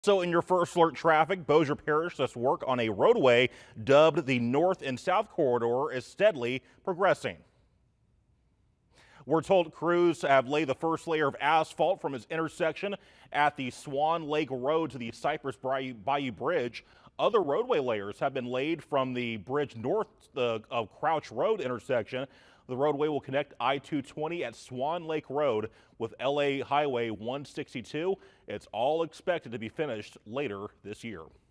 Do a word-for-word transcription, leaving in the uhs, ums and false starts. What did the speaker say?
So in your first alert traffic, Bossier Parish does work on a roadway dubbed the North and South Corridor is steadily progressing. We're told crews have laid the first layer of asphalt from its intersection at the Swan Lake Road to the Cypress Bayou, Bayou Bridge. Other roadway layers have been laid from the bridge north uh, of Crouch Road intersection. The roadway will connect I two twenty at Swan Lake Road with L A Highway one sixty-two. It's all expected to be finished later this year.